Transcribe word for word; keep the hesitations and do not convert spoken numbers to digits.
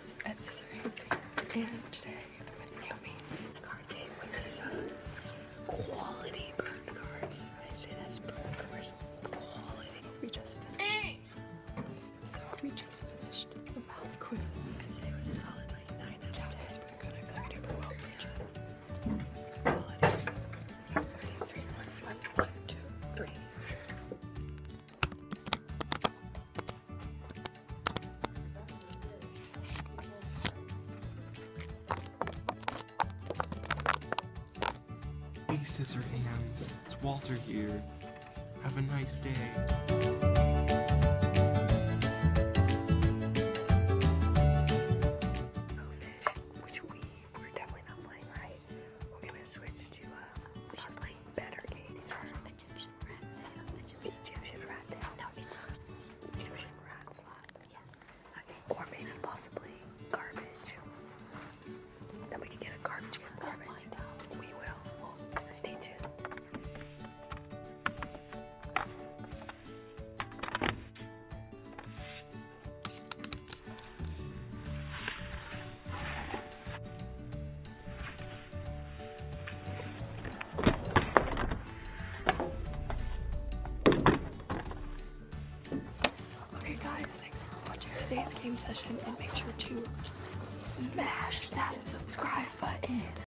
Chris at Scissor Hands here, and today I'm with Naomi in a card game with these uh, quality burn cards. I say that's burn cards, quality. We just finished. So we just finished the math quiz. I'd say it was a solid like nine out of ten. We're gonna go super well. Quality. Ready? Three, one, one, two, three. Hey Scissor Hands, it's Walter here. Have a nice day. Which we were definitely not playing right. We're gonna switch to uh, possibly better games. Egyptian rat. Egyptian rat tail. No, Egyptian rat slap. Yeah. Okay. Or maybe possibly garbage. Then we can get a garbage game garbage. We will. Stay tuned. Okay guys, thanks for watching today's game session, and make sure to smash that subscribe button.